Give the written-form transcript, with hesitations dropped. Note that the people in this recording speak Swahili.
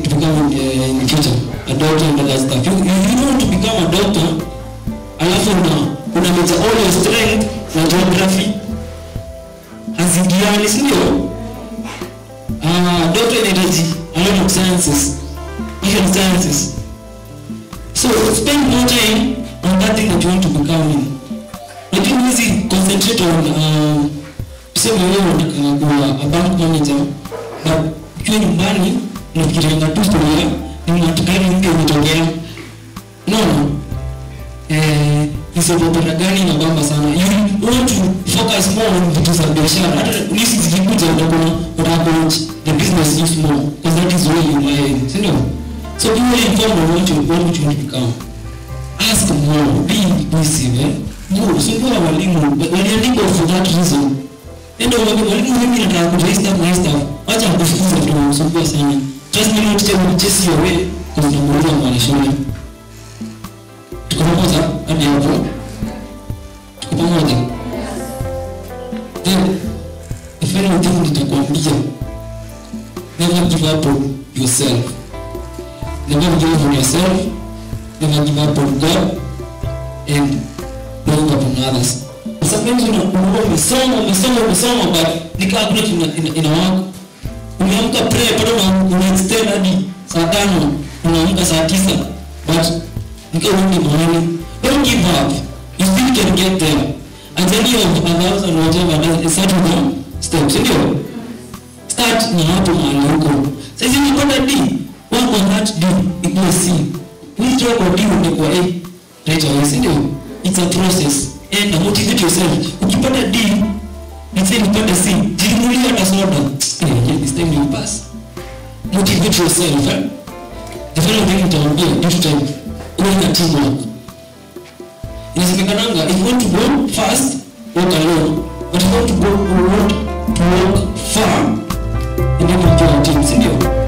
to become in the future a doctor and other stuff. You want to become a doctor, alafu unameza all your strength na geography hazidiani, si ndio? Doctor inahitaji a lot of sciences, even sciences. So spend more time on that thing that you want to become in. But you need to concentrate on say wewe unataka a bank manager, but ukiwa nyumbani unafikiria tu story ni watu gani ndio umetokea. No. Hizo bora gani na bamba sana. You want to focus more on vitu za biashara. Hata nisi zikikuja utakuwa the business is more, because that is where you lie, you know. So be very informed on what you want to become. Ask more, be inclusive, more. So you are walimu, but when you think for that reason, ndio walimu mimi nataka kujista na stuff. Acha kufukuza tu so kwa sana. Just me not tell just your way because you know what shule. Tukomoza hadi hapo. Tukomoza. Then if anything nitakwambia, never give up on yourself. Never give up on yourself. Never give up on God and don't give up on others. Sometimes you know umesoma but nikaa kuna inawaka. Umeamka pray bado una extend hadi saa 5, unaamka saa 9 but nikaa unarudi mahali. Don't give up. You still can get there. And then you have others and whatever start with them steps. Ndio. Start na hapo mahali huko. Sasa hivi ukipata D, work on that D, ikuwe C. Withdraw kwa D utakuwa A. Right away, ndio. It's a process. And motivate yourself. Ukipata D, let's say ukipata C, jinunulie hata soda. This time you pass. Motivate yourself. The following thing utaambia each time uwe teamwork. Inasemekananga if you want to go fast, walk alone. But if you want to walk far, you need to join a team, ndio.